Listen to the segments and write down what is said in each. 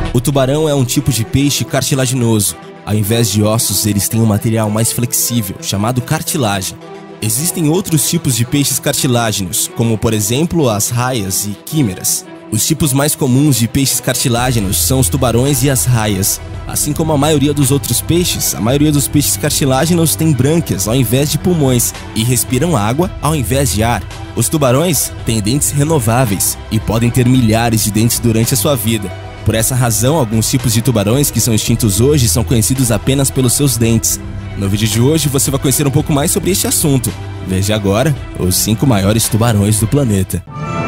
O tubarão é um tipo de peixe cartilaginoso. Ao invés de ossos, eles têm um material mais flexível, chamado cartilagem. Existem outros tipos de peixes cartilágenos, como por exemplo as raias e químeras. Os tipos mais comuns de peixes cartilágenos são os tubarões e as raias. Assim como a maioria dos outros peixes, a maioria dos peixes cartilágenos tem brânquias ao invés de pulmões e respiram água ao invés de ar. Os tubarões têm dentes renováveis e podem ter milhares de dentes durante a sua vida. Por essa razão, alguns tipos de tubarões que são extintos hoje são conhecidos apenas pelos seus dentes. No vídeo de hoje você vai conhecer um pouco mais sobre este assunto. Veja agora os 5 maiores tubarões do planeta.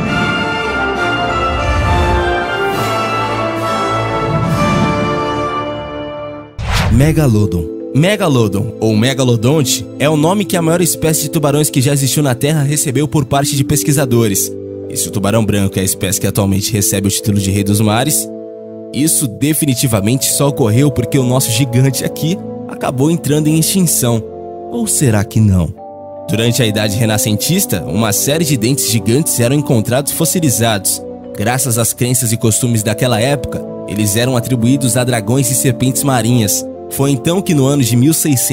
Megalodon. Megalodon, ou megalodonte, é o nome que a maior espécie de tubarões que já existiu na Terra recebeu por parte de pesquisadores. E se o tubarão branco é a espécie que atualmente recebe o título de rei dos mares, isso definitivamente só ocorreu porque o nosso gigante aqui acabou entrando em extinção. Ou será que não? Durante a Idade Renascentista, uma série de dentes gigantes eram encontrados fossilizados. Graças às crenças e costumes daquela época, eles eram atribuídos a dragões e serpentes marinhas. Foi então que no ano de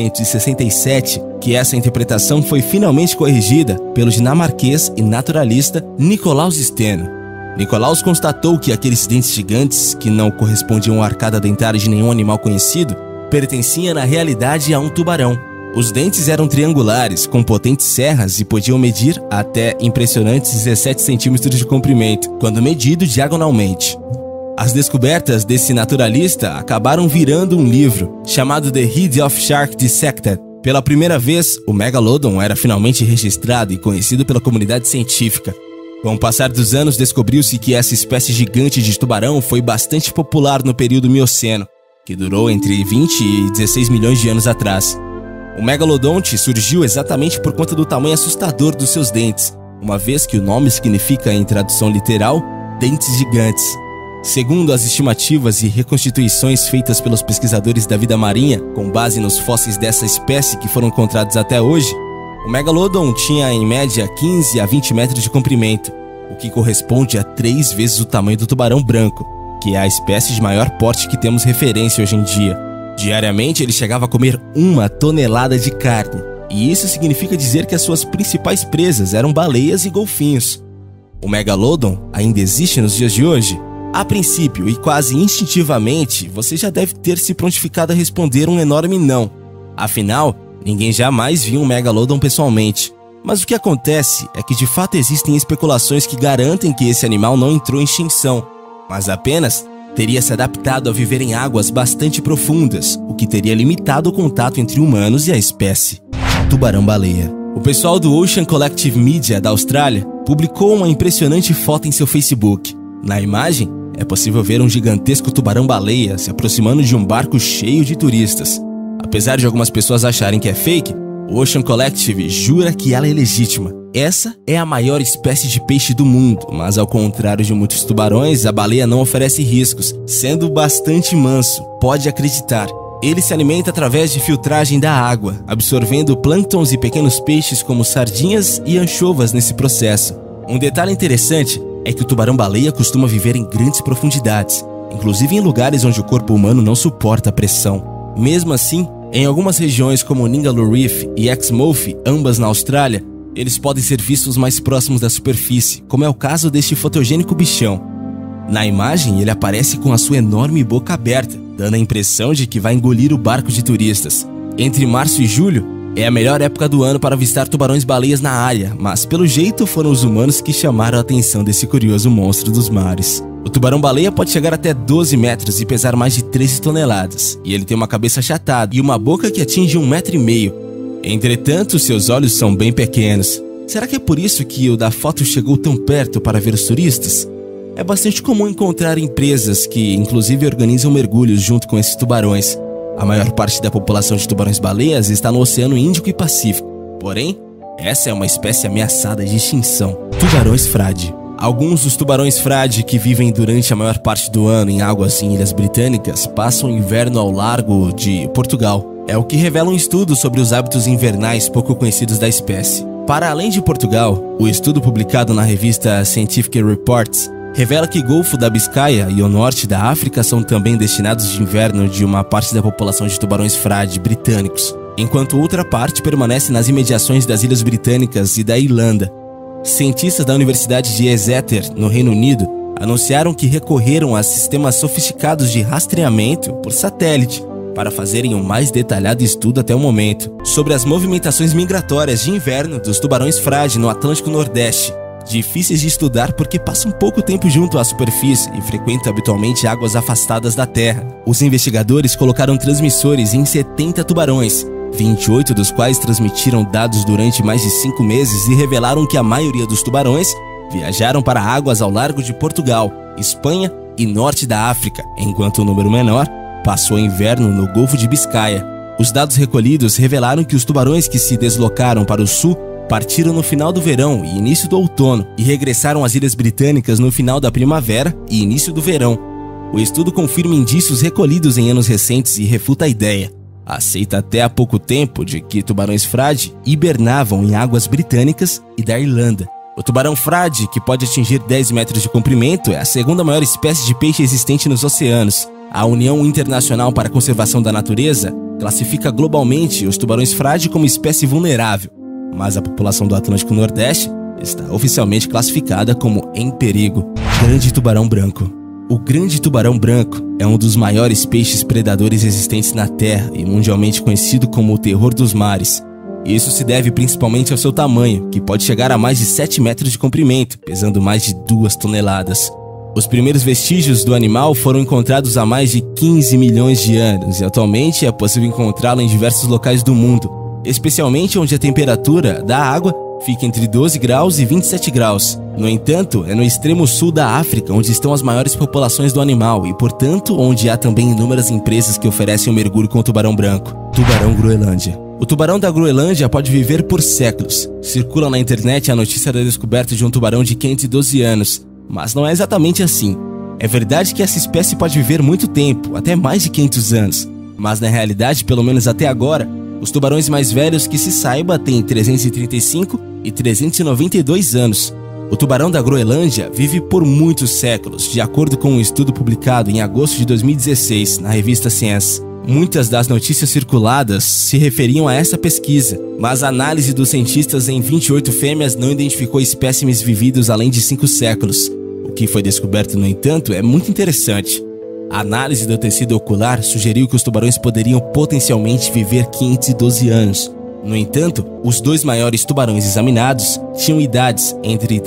1667 que essa interpretação foi finalmente corrigida pelo dinamarquês e naturalista Nicolaus Steno. Nicolaus constatou que aqueles dentes gigantes, que não correspondiam à arcada dentária de nenhum animal conhecido, pertenciam na realidade a um tubarão. Os dentes eram triangulares, com potentes serras e podiam medir até impressionantes 17 centímetros de comprimento, quando medido diagonalmente. As descobertas desse naturalista acabaram virando um livro, chamado The Head of Shark Dissected. Pela primeira vez, o Megalodon era finalmente registrado e conhecido pela comunidade científica. Com o passar dos anos, descobriu-se que essa espécie gigante de tubarão foi bastante popular no período Mioceno, que durou entre 20 e 16 milhões de anos atrás. O megalodonte surgiu exatamente por conta do tamanho assustador dos seus dentes, uma vez que o nome significa, em tradução literal, dentes gigantes. Segundo as estimativas e reconstituições feitas pelos pesquisadores da vida marinha, com base nos fósseis dessa espécie que foram encontrados até hoje, o Megalodon tinha em média 15 a 20 metros de comprimento, o que corresponde a 3 vezes o tamanho do tubarão branco, que é a espécie de maior porte que temos referência hoje em dia. Diariamente ele chegava a comer 1 tonelada de carne, e isso significa dizer que as suas principais presas eram baleias e golfinhos. O Megalodon ainda existe nos dias de hoje? A princípio e quase instintivamente, você já deve ter se prontificado a responder um enorme não. Afinal, ninguém jamais viu um Megalodon pessoalmente. Mas o que acontece é que de fato existem especulações que garantem que esse animal não entrou em extinção, mas apenas teria se adaptado a viver em águas bastante profundas, o que teria limitado o contato entre humanos e a espécie. Tubarão-baleia. O pessoal do Ocean Collective Media da Austrália publicou uma impressionante foto em seu Facebook. Na imagem, é possível ver um gigantesco tubarão-baleia se aproximando de um barco cheio de turistas. Apesar de algumas pessoas acharem que é fake, o Ocean Collective jura que ela é legítima. Essa é a maior espécie de peixe do mundo, mas ao contrário de muitos tubarões, a baleia não oferece riscos, sendo bastante manso, pode acreditar. Ele se alimenta através de filtragem da água, absorvendo plânctons e pequenos peixes como sardinhas e anchovas nesse processo. Um detalhe interessante é que o tubarão-baleia costuma viver em grandes profundidades, inclusive em lugares onde o corpo humano não suporta a pressão. Mesmo assim, em algumas regiões como Ningaloo Reef e Exmouth, ambas na Austrália, eles podem ser vistos mais próximos da superfície, como é o caso deste fotogênico bichão. Na imagem, ele aparece com a sua enorme boca aberta, dando a impressão de que vai engolir o barco de turistas. Entre março e julho, é a melhor época do ano para avistar tubarões-baleias na área, mas pelo jeito foram os humanos que chamaram a atenção desse curioso monstro dos mares. O tubarão-baleia pode chegar até 12 metros e pesar mais de 13 toneladas, e ele tem uma cabeça achatada e uma boca que atinge 1,5 metro. Entretanto, seus olhos são bem pequenos. Será que é por isso que o da foto chegou tão perto para ver os turistas? É bastante comum encontrar empresas que, inclusive, organizam mergulhos junto com esses tubarões. A maior parte da população de tubarões-baleias está no Oceano Índico e Pacífico. Porém, essa é uma espécie ameaçada de extinção. Tubarões frade. Alguns dos tubarões frade que vivem durante a maior parte do ano em águas em ilhas britânicas passam o inverno ao largo de Portugal. É o que revela um estudo sobre os hábitos invernais pouco conhecidos da espécie. Para além de Portugal, o estudo publicado na revista Scientific Reports revela que Golfo da Biscaia e o norte da África são também destinados de inverno de uma parte da população de tubarões frade britânicos, enquanto outra parte permanece nas imediações das Ilhas Britânicas e da Irlanda. Cientistas da Universidade de Exeter, no Reino Unido, anunciaram que recorreram a sistemas sofisticados de rastreamento por satélite para fazerem um mais detalhado estudo até o momento sobre as movimentações migratórias de inverno dos tubarões frade no Atlântico Nordeste, difíceis de estudar porque passam pouco tempo junto à superfície e frequentam habitualmente águas afastadas da terra. Os investigadores colocaram transmissores em 70 tubarões, 28 dos quais transmitiram dados durante mais de 5 meses e revelaram que a maioria dos tubarões viajaram para águas ao largo de Portugal, Espanha e norte da África, enquanto o número menor passou o inverno no Golfo de Biscaia. Os dados recolhidos revelaram que os tubarões que se deslocaram para o sul partiram no final do verão e início do outono e regressaram às Ilhas Britânicas no final da primavera e início do verão. O estudo confirma indícios recolhidos em anos recentes e refuta a ideia, aceita até há pouco tempo, de que tubarões frade hibernavam em águas britânicas e da Irlanda. O tubarão frade, que pode atingir 10 metros de comprimento, é a segunda maior espécie de peixe existente nos oceanos. A União Internacional para a Conservação da Natureza classifica globalmente os tubarões frade como espécie vulnerável, mas a população do Atlântico Nordeste está oficialmente classificada como em perigo. Grande tubarão branco. O grande tubarão branco é um dos maiores peixes predadores existentes na Terra e mundialmente conhecido como o terror dos mares. Isso se deve principalmente ao seu tamanho, que pode chegar a mais de 7 metros de comprimento, pesando mais de 2 toneladas. Os primeiros vestígios do animal foram encontrados há mais de 15 milhões de anos e atualmente é possível encontrá-lo em diversos locais do mundo, especialmente onde a temperatura da água fica entre 12 graus e 27 graus. No entanto, é no extremo sul da África onde estão as maiores populações do animal e, portanto, onde há também inúmeras empresas que oferecem o mergulho com o tubarão branco. Tubarão Groenlândia. O tubarão da Groenlândia pode viver por séculos. Circula na internet a notícia da descoberta de um tubarão de 512 anos, mas não é exatamente assim. É verdade que essa espécie pode viver muito tempo, até mais de 500 anos, mas na realidade, pelo menos até agora, os tubarões mais velhos que se saiba têm 335 e 392 anos. O tubarão da Groenlândia vive por muitos séculos, de acordo com um estudo publicado em agosto de 2016 na revista Science. Muitas das notícias circuladas se referiam a essa pesquisa, mas a análise dos cientistas em 28 fêmeas não identificou espécimes vividos além de 5 séculos. O que foi descoberto, no entanto, é muito interessante. A análise do tecido ocular sugeriu que os tubarões poderiam potencialmente viver 512 anos. No entanto, os 2 maiores tubarões examinados tinham idades entre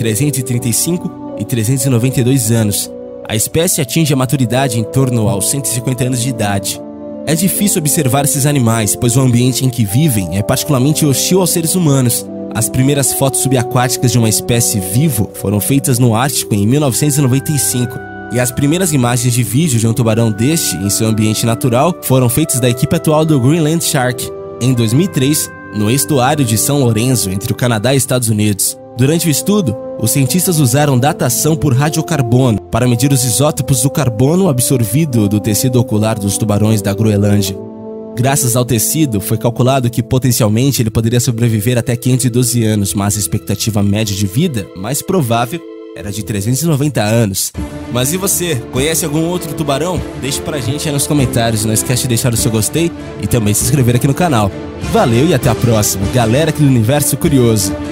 335 e 392 anos. A espécie atinge a maturidade em torno aos 150 anos de idade. É difícil observar esses animais, pois o ambiente em que vivem é particularmente hostil aos seres humanos. As primeiras fotos subaquáticas de uma espécie vivo foram feitas no Ártico em 1995. E as primeiras imagens de vídeo de um tubarão deste em seu ambiente natural foram feitas da equipe atual do Greenland Shark, em 2003, no estuário de São Lourenço, entre o Canadá e Estados Unidos. Durante o estudo, os cientistas usaram datação por radiocarbono para medir os isótopos do carbono absorvido do tecido ocular dos tubarões da Groenlândia. Graças ao tecido, foi calculado que potencialmente ele poderia sobreviver até 512 anos, mas a expectativa média de vida mais provável era de 390 anos. Mas e você? Conhece algum outro tubarão? Deixe pra gente aí nos comentários. Não esquece de deixar o seu gostei e também se inscrever aqui no canal. Valeu e até a próxima, galera aqui do Universo Curioso.